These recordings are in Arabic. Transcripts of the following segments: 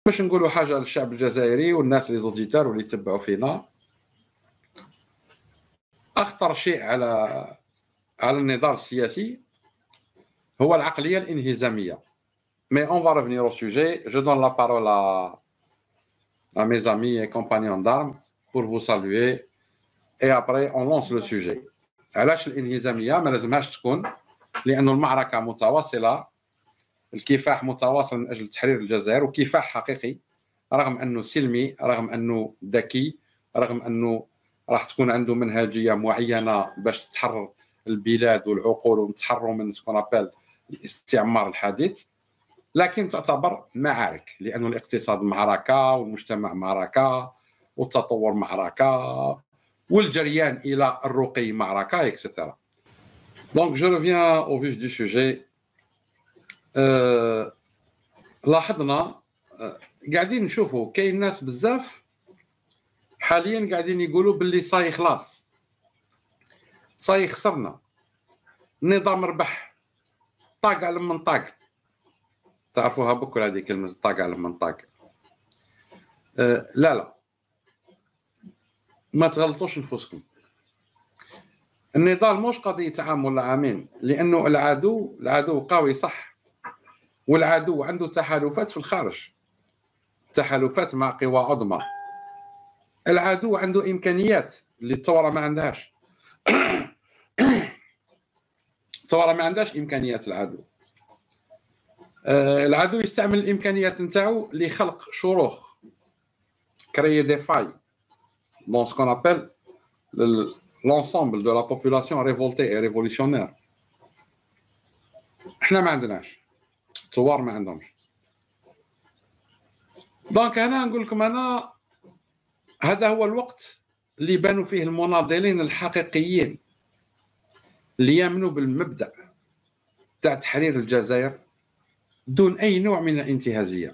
باش نقولوا حاجه للشعب الجزائري والناس لي زوديتار واللي يتبعوا فينا. اخطر شيء على النضال السياسي هو العقليه الانهزاميه. Mais on va revenir au sujet. Je donne la parole à mes amis et compagnons d'armes pour vous saluer. Et après, on lance le sujet. علاش الانهزاميه ما لازمهاش تكون؟ لأنه المعركة متواصلة، الكفاح متواصل من أجل تحرير الجزائر، وكفاح حقيقي رغم أنه سلمي، رغم أنه ذكي، رغم أنه راح تكون عنده منهجية معينة باش تحرر البلاد والعقول ونتحرروا من سكونابيل الاستعمار الحديث، لكن تعتبر معارك، لأن الاقتصاد معركة والمجتمع معركة والتطور معركة والجريان إلى الرقي معركة etc. Donc je reviens au vif du sujet. لاحظنا قاعدين نشوفوا كاين ناس بزاف حاليا قاعدين يقولوا باللي صاي خلاص، صاي خسرنا، النظام ربح، طاق على من طاق. تعرفوها بكل هذه كلمة طاق على من طاق. لا ما تغلطوش نفوسكم. النضال مش قضية عام ولا عامين، لأنه العدو قوي صح، والعدو عنده تحالفات في الخارج، تحالفات مع قوى عظمى. العدو عنده إمكانيات اللي الثورة ما عندهاش. الثورة ما عندهاش إمكانيات العدو. العدو يستعمل الإمكانيات نتاعو لخلق شروخ، créer des failles dans ce qu'on appelle l'ensemble de la population révoltée et révolutionnaire. احنا ما عندناش، الثوار ما عندهمش. دونك هنا نقول لكم انا هذا هو الوقت اللي بانوا فيه المناضلين الحقيقيين اللي يامنوا بالمبدأ تاع تحرير الجزائر دون اي نوع من الانتهازيه.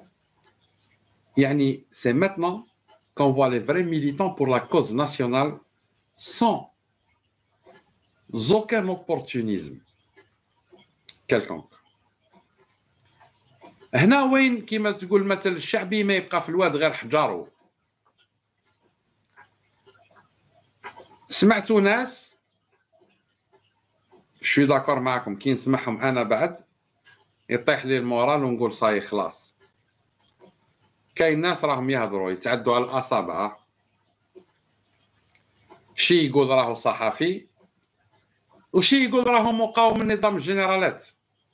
يعني c'est maintenant qu'on voit les vrais militants pour la cause nationale sans aucun opportunisme quelconque. هنا وين كما تقول مثل الشعبي ما يبقى في الواد غير حجاره. سمعتوا ناس شو داكور معكم كي نسمعهم انا بعد يطيح لي المورال ونقول صاي خلاص. كاين ناس راهم يهضروا يتعدوا على الاصابع، شي يقول راهو صحفي وشي يقول راهو مقاوم من نظام الجنرالات.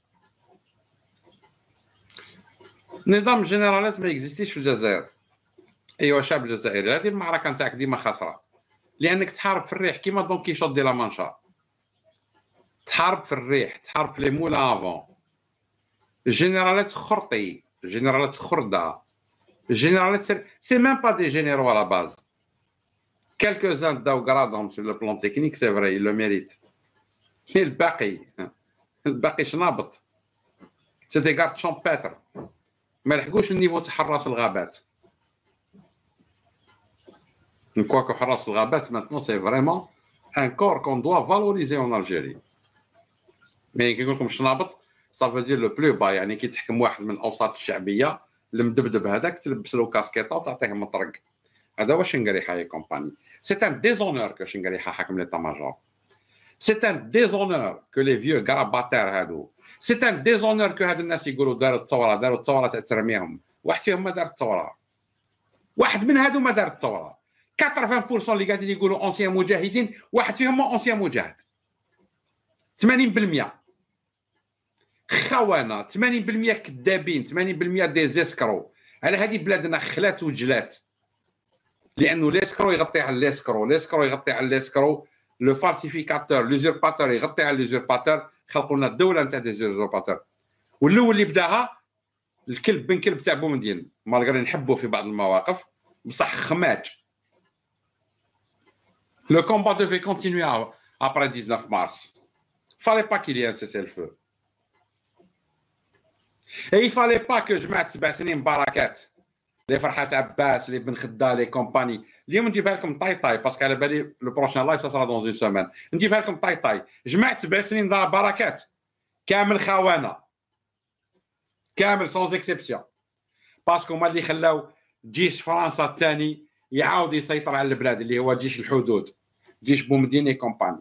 نظام الجنرالات ما يكزيستيش في الجزائر. ايوا الشعب الجزائري، هذه المعركه نتاعك ديما خاسره، لانك تحارب في الريح كيما دون كيشوط دي لا مانشا. تحارب في الريح، تحارب في لي مولا افون. الجنرالات خرطي، الجنرالات خرده، الجنرالات سي ميم با دي جينيرو على باز. كالكوزان داو غرادهم سور لو بلون تكنيك سي فري لو ميريت، مي الباقي شنابط، سي دي غارد شامباتر ما لحقوش النيفو تاع حراس الغابات. نكواكو حراس الغابات ماتنو سي فريمون ان كور كون دوا فالوريزي اون الجيري. مي كي نقول لكم شنابط صافي دير لو بلو با، يعني كي تحكم واحد من الاوساط الشعبيه المدبدب هذاك تلبس له كاسكيطه وتعطيه مطرق. هذا واش شنقريحه هي كومباني. سي ان ديزونور كو شنقريحه حاكم ليتا ماجور. سي ان ديزونور كو لي فيو غراباتير هادو. سي ان ديزونور كو هاد الناس يقولوا داروا الثوره تاع ترميهم. واحد فيهم ما دار الثوره، واحد من هادو ما دار الثوره. 80% اللي قاعدين يقولوا اونسيان مجاهدين واحد فيهم ما اونسيان مجاهد. 80% خونه، 80% كذابين، 80% دي زيسكرو. على هذه بلادنا خلات وجلات، لانه ليسكرو يغطي على ليسكرو، ليسكرو يغطي على ليسكرو، لو فالسيفيكاتور لوزيرباتور يغطي على لوزيرباتور. خلقوا لنا الدوله نتاع دي زيرباتور، والاول اللي بداها الكلب بن كلب تاع بومدين، مالغري نحبوا في بعض المواقف بصح خماج. Le combat devait continuer après 19 mars. Il ne fallait pas qu'il y ait un cessez-le-feu. Et il ne fallait pas que جماعة 7 سنين بركات لي فرحات عباس لي بن خدا لي كومباني. اليوم نجيبها لكم طاي باسكو على بالي لو بروشان لايف سا دون اون سيمين. نجيبها لكم طاي جماعة 7 سنين دار بركات كامل خوانة، كامل سونز اكسبسيون. باسكو هما اللي خلاو جيش فرنسا الثاني يعاود يسيطر على البلاد، اللي هو جيش الحدود، جيش بومديني كومباني.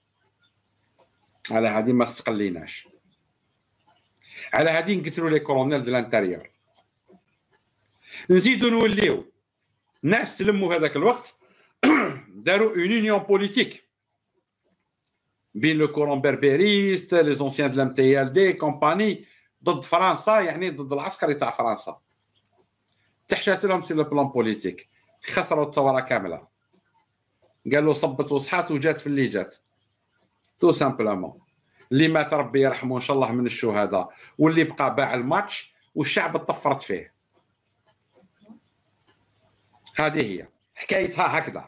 على هذه ما استقليناش، على هذه نقتلوا لي كولونيل دو لانتيريور. نزيدو نوليو ناس تلموا في هذاك الوقت داروا اون يونيون بوليتيك بين لو كورون بربريست، لي زونسيان دو لام تي ال دي كومباني، ضد فرنسا، يعني ضد العسكري تاع فرنسا. تحشات لهم سي لو بلان بوليتيك، خسروا الثوره كامله. قالوا صبت وصحات وجات في اللي جات، تو سامبلومون. اللي مات ربي يرحمه ان شاء الله من الشهداء، واللي بقى باع الماتش والشعب تطفرت فيه. هذه هي حكايتها هكذا.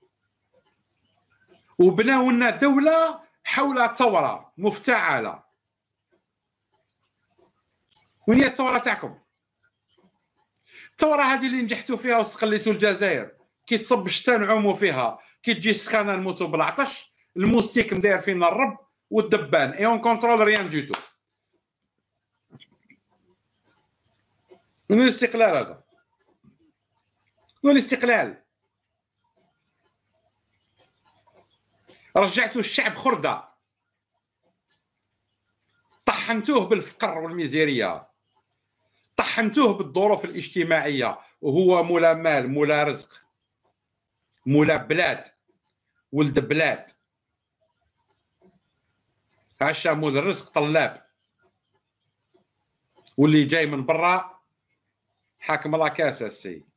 وبناو لنا دوله حول ثوره مفتعله. وين هي الثوره تاعكم؟ الثوره هذه اللي نجحتوا فيها واستقليتوا الجزائر، كي تصب الشتا نعوموا فيها، كي تجي السخانه نموتوا بالعطش، الموستيك مداير فينا الرب والدبان، اي اون كونترول ريان دو تو. من الاستقلال هذا؟ من الاستقلال؟ رجعتوا الشعب خردة، طحنتوه بالفقر والميزيريا، طحنتوه بالظروف الاجتماعية، وهو مولا مال، مولا رزق، مولا بلاد، ولد بلاد، عشا مول الرزق طلاب، واللي جاي من برا حاكم لا كاسة السي.